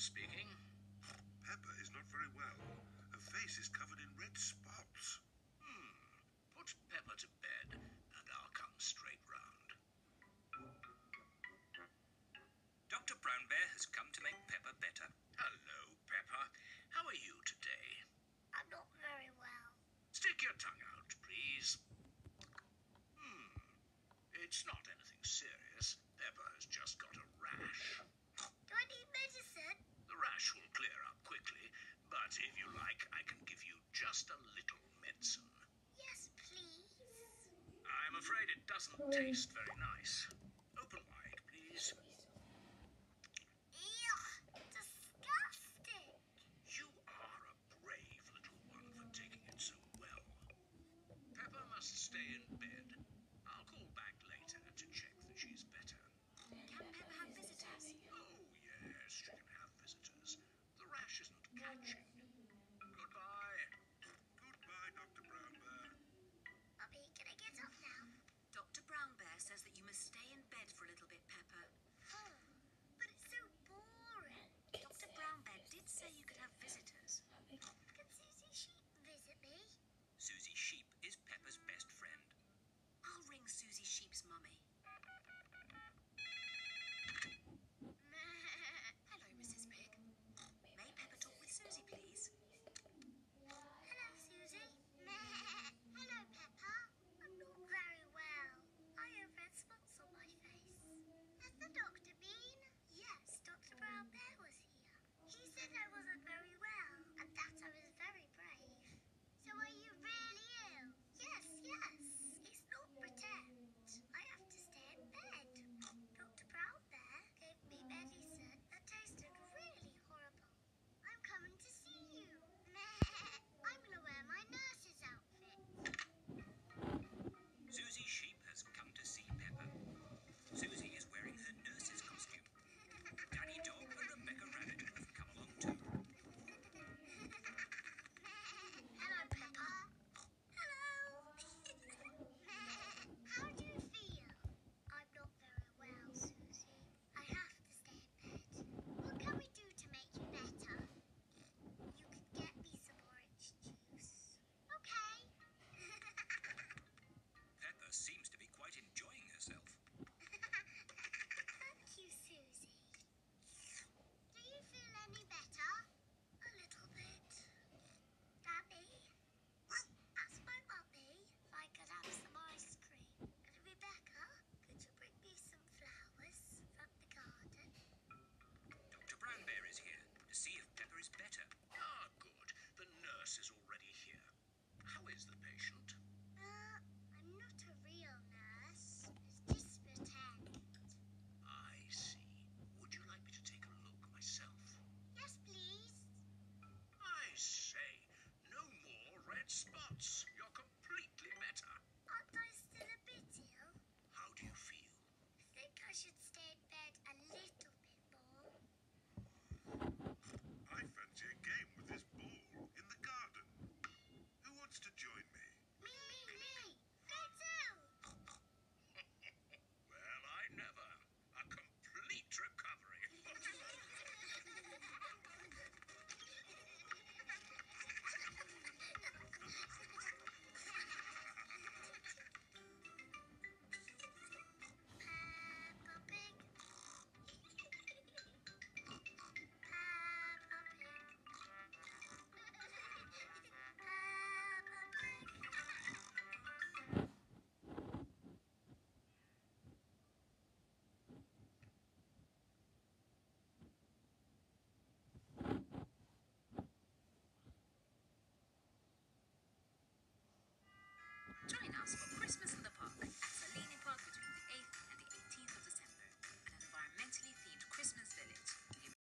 speaking. Pepper is not very well. Her face is covered in red spots. Put Pepper to bed, and I'll come straight round. Dr. Brown Bear has come to make Pepper better. Hello, Pepper. How are you today? I'm not very well. Stick your tongue out, please. It's not anything serious. Pepper has just got a rash. Do I need medicine? The rash will clear up quickly, but if you like, I can give you just a little medicine. Yes, please. I'm afraid it doesn't taste very nice. Open wide, please. Ew, disgusting. You are a brave little one for taking it so well. Pepper must stay in bed. I'll call back later to check that she's better. Can Pepper have visitors? Oh, yes, she can have visitors. The rash isn't catching. Goodbye. Goodbye, Dr. Brown Bear. Mummy, can I get up now? Dr. Brown Bear says that you must stay in bed for a little bit, Pepper. Oh, but it's so boring. Dr. Brown Bear did say you could have visitors. Can Susie Sheep visit me? Susie Sheep is Pepper's best friend. I'll ring Susie Sheep's mummy. Hello, Mrs. Pig. May Pepper talk with Susie, please? Hello, Susie. Hello, Peppa. I'm not very well. I have red spots on my face. Has the doctor been? Yes, Dr. Brown Bear was here. He said I wasn't very well and that I was very brave. So are you really ill? Yes, yes. It's not pretend. I have to stay in bed. Dr. Brown Bear gave me medicine that tasted really horrible. I'm coming to see you. I'm going to wear my nurse's outfit. Susie Sheep has come to see Pepper. Susie is wearing her nurse's costume. Danny Dog and Rebecca Rabbit have come along too. Hello, Peppa. Hello. How do you feel? I'm not very well, Susie. I have to stay in bed. What can we do to make you better? You could get me some orange juice. Okay. Pepper seems to be quite enjoying herself. Thank you, Susie. Do you feel any better? A little bit. Daddy? Ask my mummy if I could have some ice cream. And Rebecca, could you bring me some flowers from the garden? Dr. Brown Bear is here to see if Pepper is better. Ah, good. The nurse is already here. How is the patient? I'm not a real nurse. It's just pretend. I see. Would you like me to take a look myself? Yes, please. I say, no more red spots. You're completely better. Aren't I still a bit ill? How do you feel? I think I should